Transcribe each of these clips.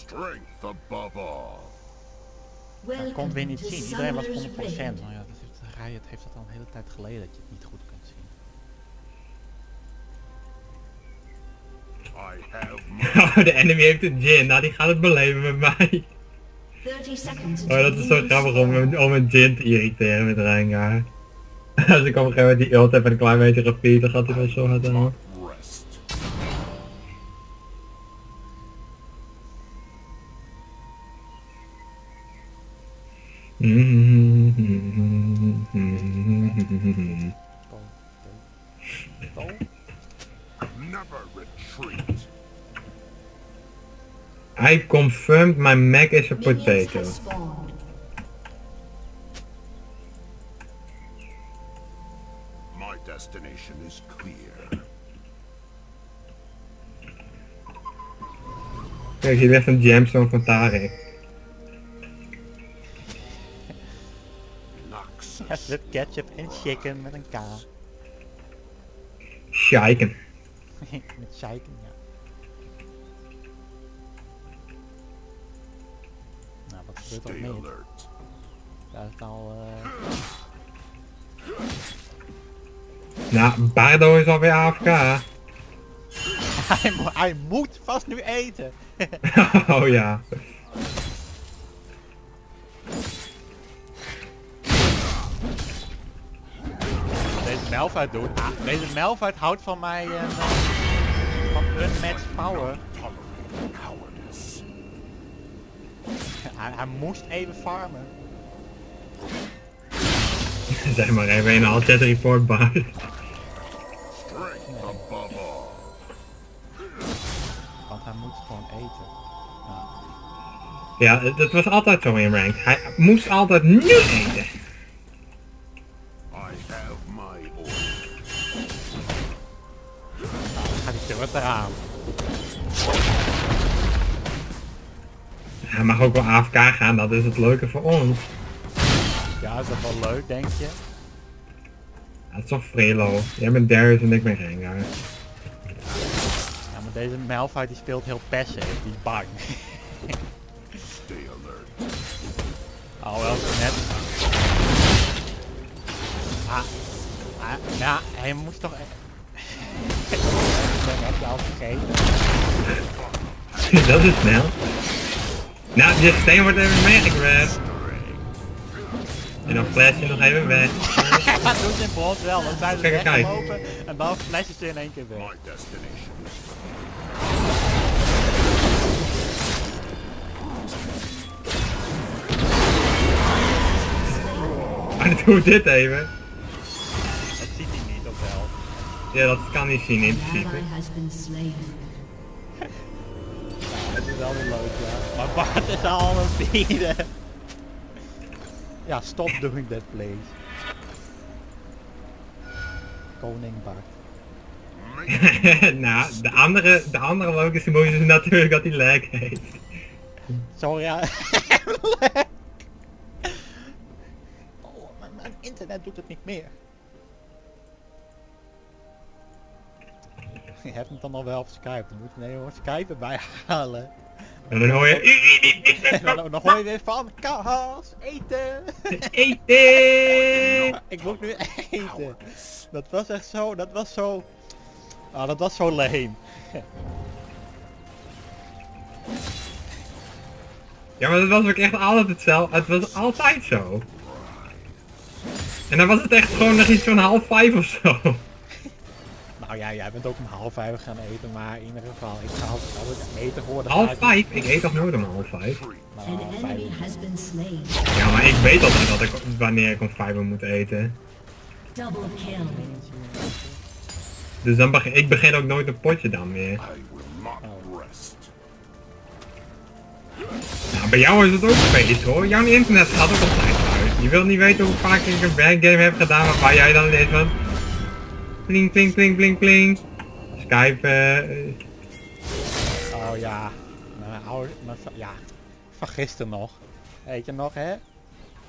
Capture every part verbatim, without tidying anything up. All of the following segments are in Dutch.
Strength above all. Dat kon weer niet zien. Iedereen was honderd procent. Nou ja, dat heeft, Riot heeft dat al een hele tijd geleden dat je het niet goed kunt zien. I have Oh, de enemy heeft een Jhin. Nou, die gaat het beleven met mij. Oh, dat is zo grappig om, om een Jhin te irriteren met Rengar. Als ik op een gegeven moment die ult heb en een klein beetje repeat, dan gaat hij wel zo hard aan. never retreat. I confirmed my mech is a potato. My destination is clear. Kijk, hier ligt een gemstone van Tarek. Ja, met ketchup en chicken met een K. Shiken. Met shiken, ja. Nou, wat gebeurt er nog meer? Daar is al... Uh... Nou, Bardo is alweer A F K. hij, mo hij moet vast nu eten. Oh ja. Deze Malphite doet. Ah, deze Malphite houdt van mij uh, van unmatched power. hij, hij moest even farmen. Zeg maar even een al chat report bar. Nee. Want hij moet gewoon eten. Ja, dat was altijd zo in rank. Hij moest altijd nu eten. Gaat hij terug eraan. Hij mag ook wel A F K gaan, dat is het leuke voor ons. Ja, is dat wel leuk, denk je? Ja, het is toch Frelo. Jij bent Darius en ik ben Rengar. Ja, maar deze Malphite die speelt heel passive, die is bang. Oh, wel net. Ah, ah, ja, hij moest toch... Ik heb je al vergeten. Dat is snel. Nou, dit steen wordt even meegegrabbed. En dan flash je nog even weg. Dat doet in brons wel, dan zijn ze Kijk, kijk. weggelopen en dan flash je ze in één keer weg. Maar doe dit even. Dat ziet hij niet, of wel? Ja, dat kan hij zien in principe. Het is wel weer leuk, ja. Maar Bart is al een vierde. Ja, stop doing that, please. Koning Bart. Nou, de andere, de andere logische emotie is natuurlijk dat hij lag heeft. Sorry, ja. Oh, mijn, mijn internet doet het niet meer. Je hebt hem dan al wel op Skype, dan moet je nee hoor, Skype erbij halen. En dan hoor je... dan, dan hoor je weer van, kaas, eten! Eten! Ik moet nu eten. Dat was echt zo, dat was zo... Ah, dat was zo lame. Ja, maar dat was ook echt altijd hetzelfde. Het was altijd zo. En dan was het echt gewoon nog iets van half vijf of zo. Nou ja, jij bent ook om half vijf gaan eten, maar in ieder geval, ik ga altijd, altijd eten geworden. Half vijf? Ik eet toch nooit om half vijf? Nou, vijf. Ja, maar ik weet altijd dat ik, wanneer ik om vijf uur moet eten. Dus dan begin, ik begin ook nooit een potje dan meer. Nou, bij jou is het ook feest hoor. Jouw internet gaat ook altijd uit. Je wilt niet weten hoe vaak ik een backgame heb gedaan waarbij jij dan leest van... Pling, pling, pling, pling, pling. Skype. Uh... Oh ja. Nou, oude, maar, ja. Van gisteren nog. Weet je nog, hè?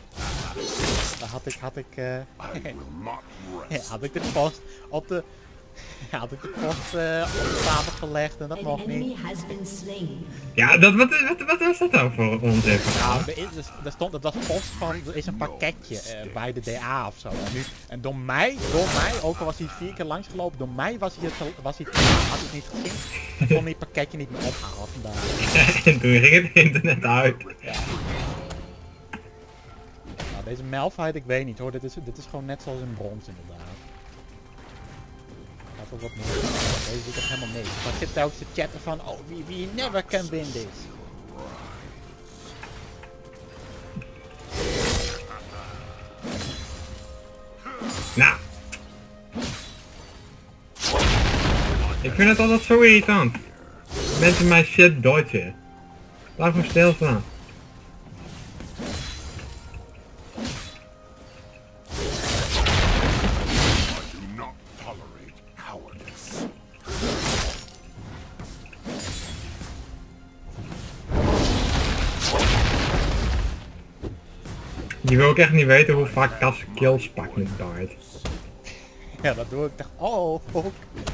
Daar had ik, had ik, uh, ja, had ik de post op de, Ja, had ik de post uh, op de tafel gelegd en dat nog niet. Ja, dat, wat, wat, wat was dat dan voor onzin? Ja, er, is, er stond, dat was post van, er is een pakketje uh, bij de D A of zo. En, nu, en door mij, door mij, ook al was hij vier keer langsgelopen, door mij was hij het, was hij het, had hij het niet gezien. En kon hij het pakketje niet meer ophalen vandaag. En toen ging het internet uit. Ja. Nou, deze Malphite, ik weet niet hoor, dit is, dit is gewoon net zoals in brons inderdaad. Gaat wel wat meer. Deze doet echt helemaal niks. Maar zit telkens te chatten van, oh, we, we never can win this. Nou. Ik vind het altijd zo irritant. Mensen mij shit dodgen. Laat gewoon stilstaan. Je wil ook echt niet weten hoe vaak Cas kills pakt met Dart. Ja, dat doe ik echt. Oh, ook.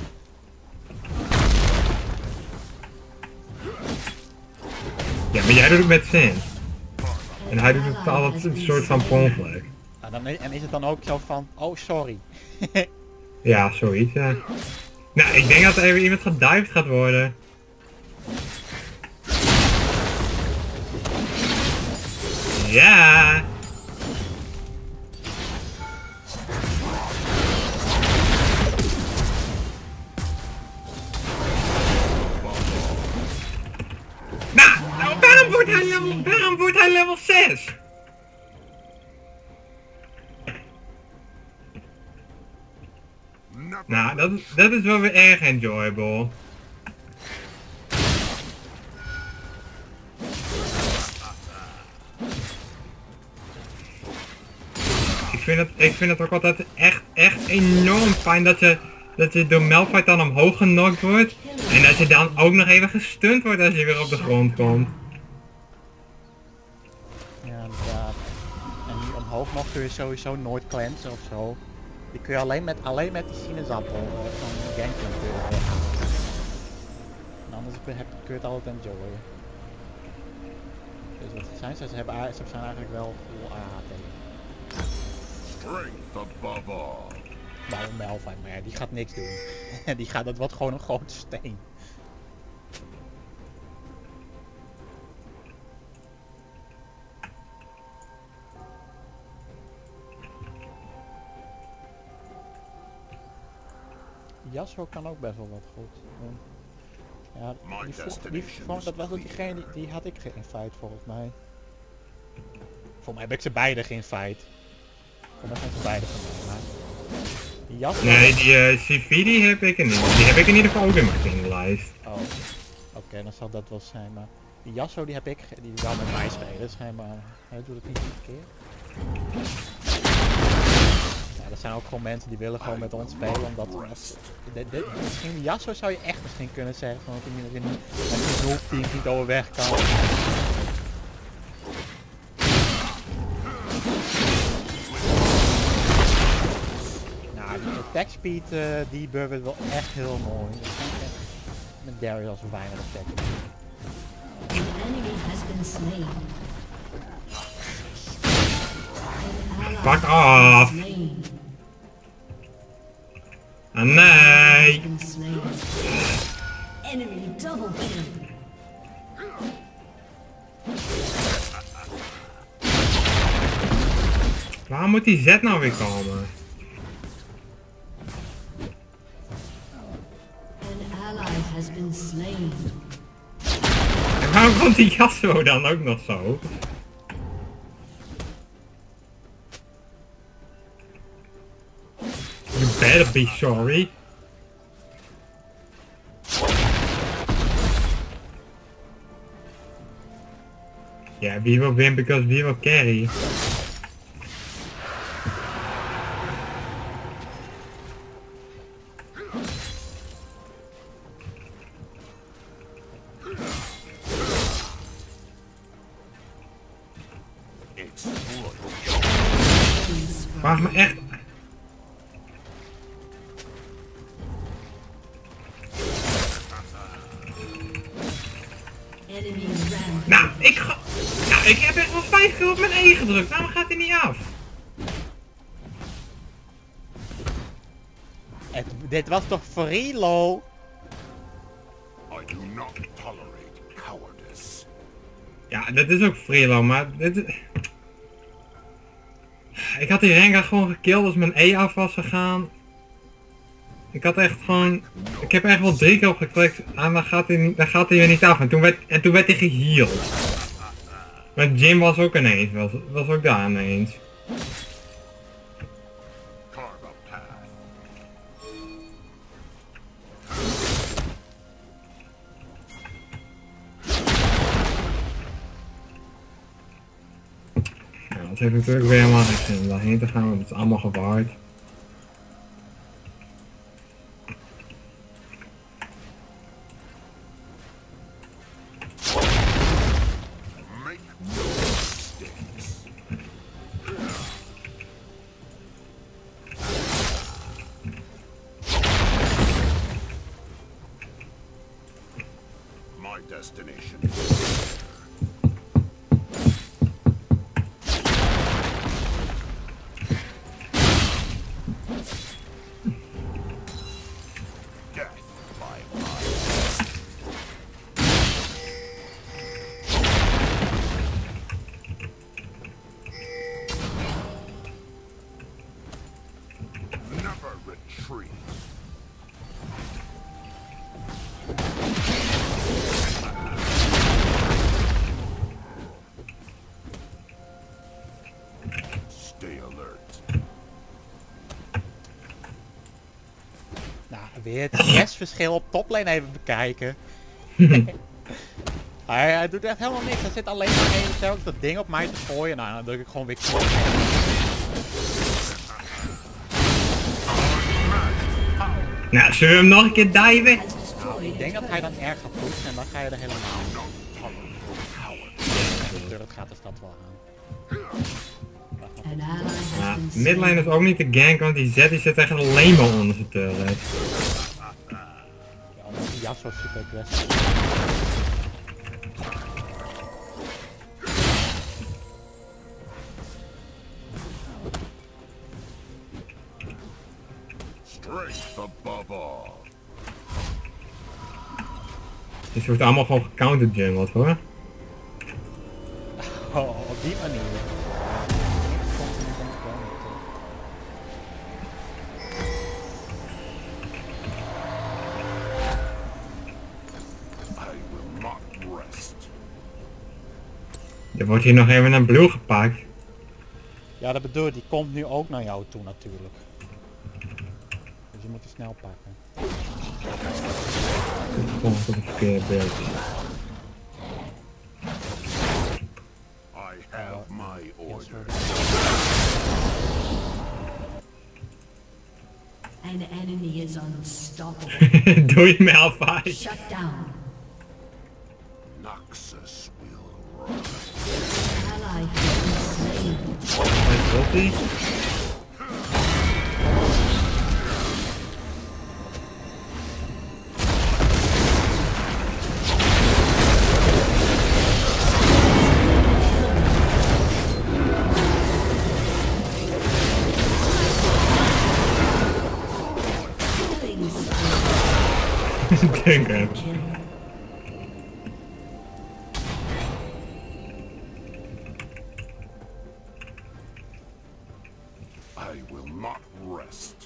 Ja, maar jij doet het met Sin. En hij doet het altijd een soort van conflict. Nou, dan, en is het dan ook zo van, oh sorry. Ja, zoiets. Ja. Nou, ik denk dat er even iemand gedived gaat worden. Ja. Waarom wordt hij level, waarom wordt hij level zes? Nou, dat, dat is wel weer erg enjoyable. Ik vind het, ik vind het ook altijd echt, echt enorm fijn dat je, dat je door Malphite dan omhoog genokt wordt. En dat je dan ook nog even gestunt wordt als je weer op de grond komt. Ja, inderdaad. En die omhoog nog kun je sowieso nooit cleansen of zo. Die kun je alleen met, alleen met die sinaasappel uh, van Gangplank kun je weghalen. En anders kun je, kun je het altijd enjoyen. Dus wat zijn ze? Ze, hebben, ze zijn eigenlijk wel full A H T. Strength above all. Maar een Malphite, maar ja, die gaat niks doen. die gaat, dat wordt gewoon een grote steen. Yasuo kan ook best wel wat goed. Ja, die vroeg, die vroeg, dat was ook diegene, die, die had ik geïnvite volgens mij. Voor mij heb ik ze beide geïnvite. Voor mij zijn ze beide van mij, maar... Die Yasuo... Nee, die uh, C V die heb ik er niet. Die heb ik in ieder geval ook in mijn vriendenlijst. Oh, oké, okay, dan zal dat wel zijn, maar... Die Yasuo die heb ik, die wil met mij spelen, schijnbaar. Hij doet het niet iedere keer. Er zijn ook gewoon mensen die willen gewoon met ons spelen, omdat als, dit, dit, misschien Yasuo zou je echt misschien kunnen zeggen, van dat hij in een hulpteam niet overweg kan. Nou, die attack speed uh, die buffet wel echt heel mooi. Ik vind echt met Darius als een weinig attack speed. Fuck off! Ah, nee! Waar moet die Z nou weer komen? En waarom komt die Yasuo dan ook nog zo? You better be sorry. Yeah, we will win because we will carry. Vraag me echt... Nou, ik ga... Nou, ik heb echt wel vijf keer op mijn E gedrukt. Waarom gaat hij niet af? Het, dit was toch Frilo? I do not tolerate cowardice. Ja, dat is ook Frilo, maar dit... Ik had die Rengar gewoon gekilld als mijn E af was gegaan. Ik had echt gewoon... Ik heb echt wel drie keer op geklikt en dan gaat hij, niet, dan gaat hij weer niet af. En toen werd, en toen werd hij geheeld. Maar Jim was ook ineens, was, was ook daar ineens. Ja, dat heeft natuurlijk weer helemaal geen zin om daarheen te gaan, want het is allemaal gewaard. Destination. Death by fire. Never retreat. Weer het restverschil op toplane even bekijken. hij, hij doet echt helemaal niks. Hij zit alleen maar even telkens dat ding op mij te gooien. Nou, dan druk ik gewoon weer knop. Nou, zullen we hem nog een keer diven? Nou, ik denk dat hij dan erg gaat pushen en dan ga je er helemaal in. De turret gaat de stad wel aan. Ja, midlane is ook niet te gank, want die Z die zit echt alleen maar onder zijn turret. Ja, omdat die jas zo super aggressief. Strength above all. Dus wordt allemaal gewoon gecounterd jungled hoor. Oh, op die manier. Er wordt hier nog even een blue gepakt. Ja, dat bedoel ik, die komt nu ook naar jou toe natuurlijk. Dus je moet die snel pakken. Ik kom op het verkeerde beeld. I have my order. An enemy is unstoppable. Doe je Malphite. Shut down. Noxus will run. Ally has been slain. Wat wil die? Denk hem. I will not rest.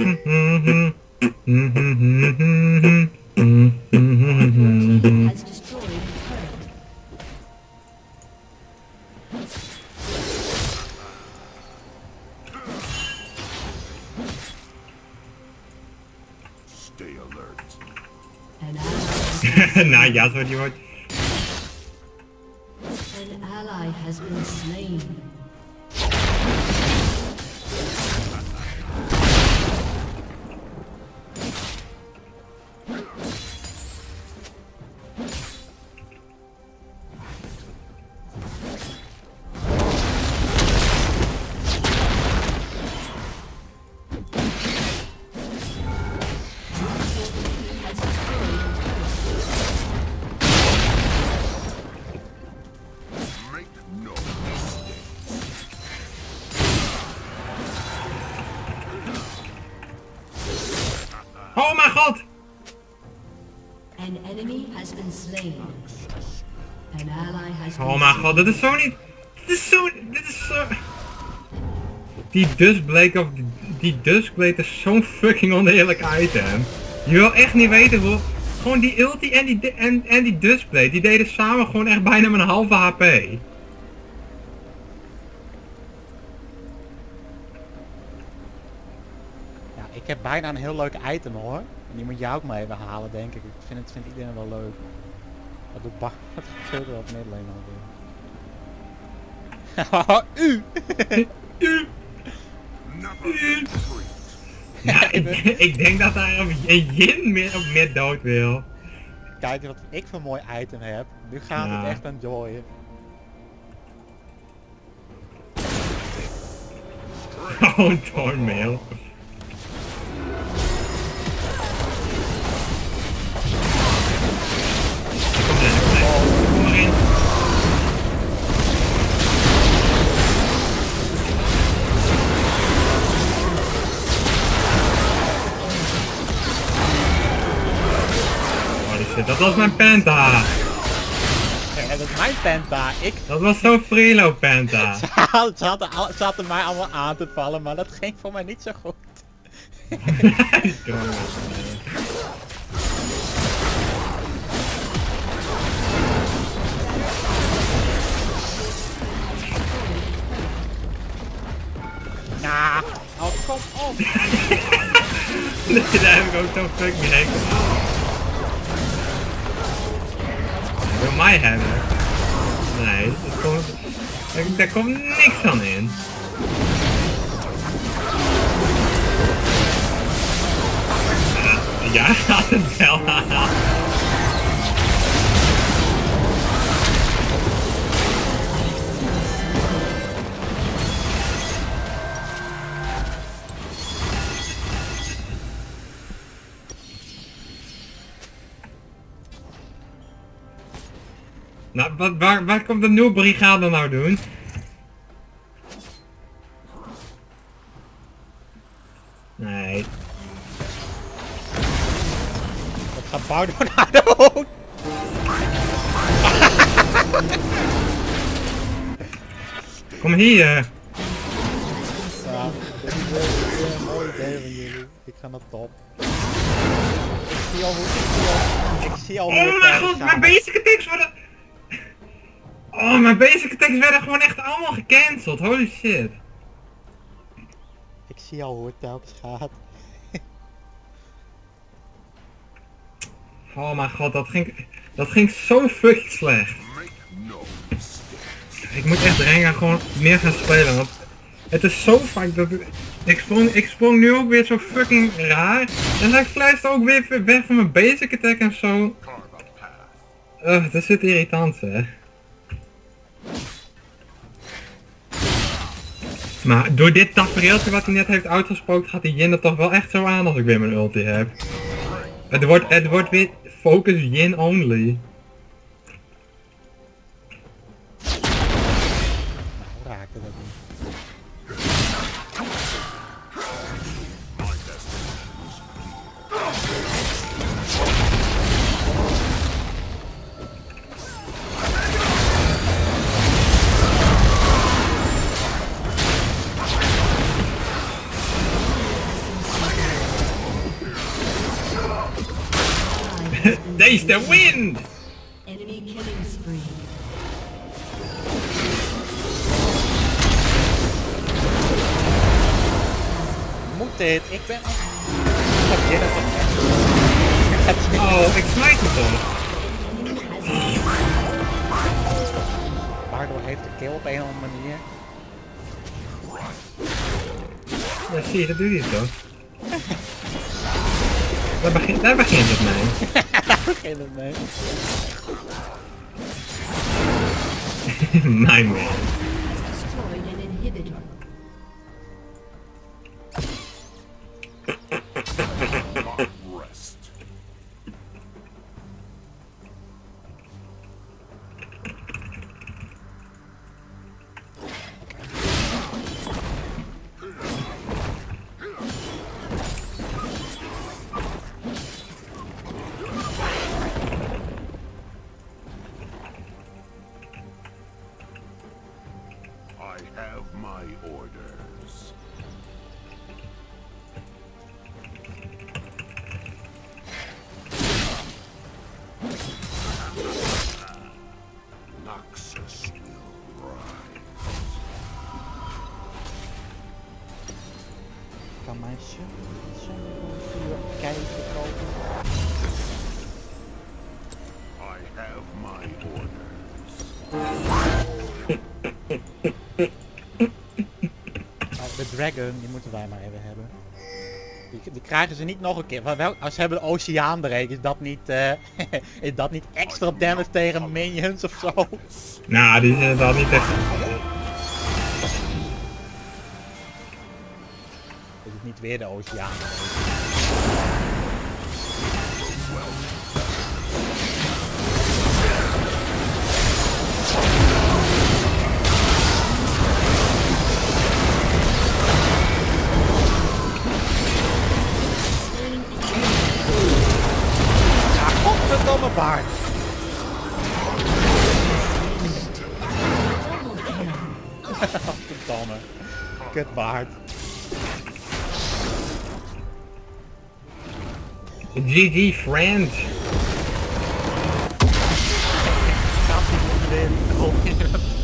Has destroyed Stay alert. An ally, Nou, Yasuo die wordt... an ally has been slain. Make no mistake. Oh mijn god! An enemy has been slain. An ally has been Oh mijn god, dit is zo niet... Dit is zo... Dit is zo... Die Duskblade of... Die Duskblade is zo'n fucking oneerlijk item. Je wil echt niet weten hoe... Gewoon die ulti en die, en, en die Duskblade, die deden samen gewoon echt bijna met een halve H P. Ja, ik heb bijna een heel leuk item hoor. En die moet jij ook maar even halen denk ik. Ik vind het vindt iedereen wel leuk. Wat doet Bart? Wat gebeurt er op midlane alweer? U! U! Never retreat. Ja, ik, ik denk dat daar een Jin meer op mid dood wil. Kijk wat ik voor een mooi item heb. Nu gaat Ja. het echt enjoyen. Oh, een Thornmail. Kom erin, kom erin. Kom erin. Holy shit, dat was mijn penta. Ja, dat is mijn penta. Ik... Dat was zo'n freelo penta. Ze hadden, ze hadden al- ze hadden mij allemaal aan te vallen, maar dat ging voor mij niet zo goed. Ja, oh kom op. Daar heb ik ook zo'n fucking hekel aan. Hij wil mij hebben. Nee, dat komt, daar, daar komt niks van in. Ja, ja, gaat het wel aan. Nou, wat, waar, waar komt de nieuwe brigade nou doen? Nee. Dat gaat Bouw door naar de hoek. Kom hier. Ja, dit is weer weer een mooi idee van jullie. Ik ga naar top. Ik zie al hoe ik zie al, ik zie al hoe Oh het mijn daar god, gaat. mijn basic attacks worden... Oh, mijn basic attacks werden gewoon echt allemaal gecanceld. Holy shit. Ik zie al hoe het telkens gaat. Oh mijn god, dat ging, dat ging zo fucking slecht. Make no mistake. Ik moet echt Rengar gewoon meer gaan spelen, want het is zo vaak dat... Ik sprong, ik sprong nu ook weer zo fucking raar. En hij flasht ook weer weg van mijn basic attack en zo. Carve a path. Ugh, dat zit irritant hè. Maar door dit tafereeltje wat hij net heeft uitgesproken gaat die Yin er toch wel echt zo aan als ik weer mijn ulti heb. Het wordt, het wordt weer focus Yin only. Nou, raakte dat niet. My destiny is Taste the wind! Enemy killing spree. Moet dit? Ik ben al... Ik ga binnen. Oh, ik smijt hem toch. Bardo heeft de kill op een of andere manier. Ja, zie je, dat doe je toch? Daar begint, daar begint het mee. Daar begint het mee. Mijn man. Destroyed an inhibitor. Rest. I have my orders. Noxus will rise. Kan mijn shit vuur kijken kopen? I have my orders. Oh, de dragon, die moeten wij maar even hebben. Die, die krijgen ze niet nog een keer. Maar wel, als ze hebben de oceaan bereikt, is dat niet, uh, is dat niet extra damage tegen minions of zo? Nou, die is inderdaad niet echt... Is het niet weer de oceaan? Ja, godverdomme baard! Godverdomme. Kut baard. G G friend. Gaat hij weer